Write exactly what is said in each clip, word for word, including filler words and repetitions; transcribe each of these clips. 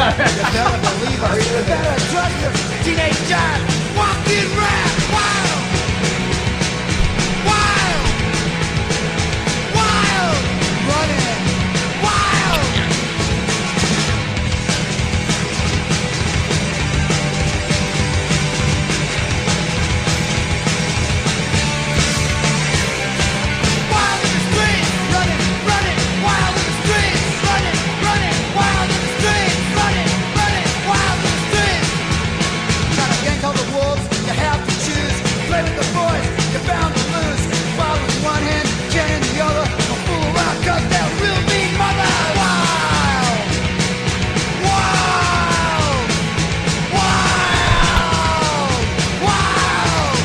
better believe us. You better trust us. Teenage giant, walking rap, wild, wild, wild, running, wild. Wild in the streets, running, running, wild in the streets, running, running, wild in the streets, running, running, wild in the streets. Trying to gank all the wolves, you have to choose. Play with the boys, you're bound to lose. Follow with one hand, get in the other. Don't fool around, cause they're real mean mother. Wild, wild, wild, wild.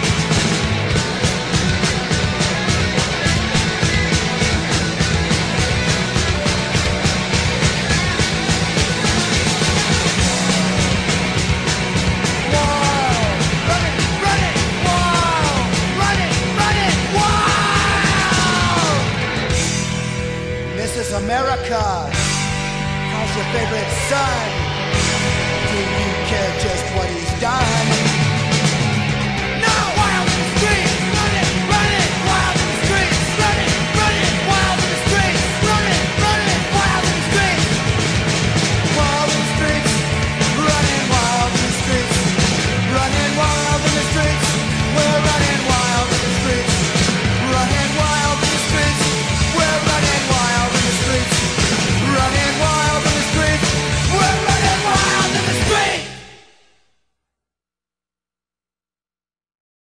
Wild, running, running, wild, running, running, wild. Missus America, how's your favorite son? Do you care just what he's done?